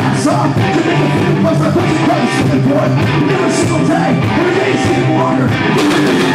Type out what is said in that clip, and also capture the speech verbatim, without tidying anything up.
ass off to make a few bucks. I put your brother something for it. Every single day, every day is getting longer.